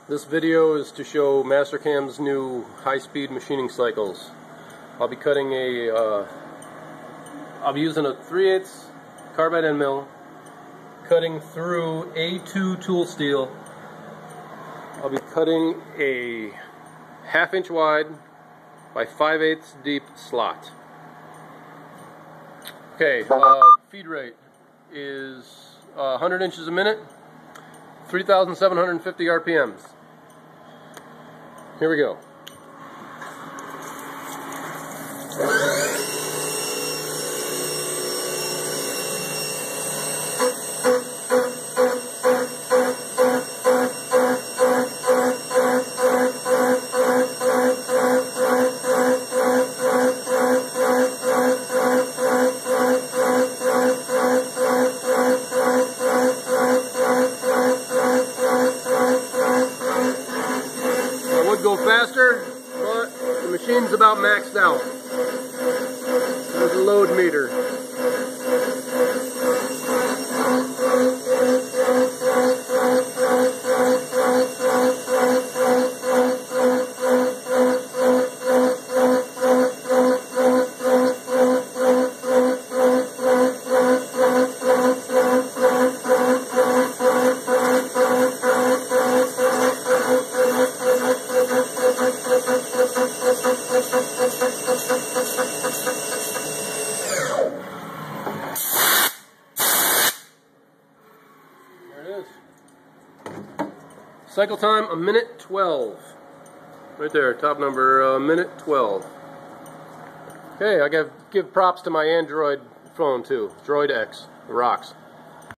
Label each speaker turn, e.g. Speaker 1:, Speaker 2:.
Speaker 1: This video is to show Mastercam's new high-speed machining cycles. I'll be cutting I'll be using a 3/8 carbide end mill, cutting through A2 tool steel. I'll be cutting a 1/2 inch wide by 5/8 deep slot. Okay, feed rate is 100 inches a minute, 3,750 RPMs. Here we go. Go faster, but the machine's about maxed out. There's a load meter. Cycle time, 1:12. Right there, top number, 1:12. Okay, I give props to my Android phone too, Droid X, it rocks.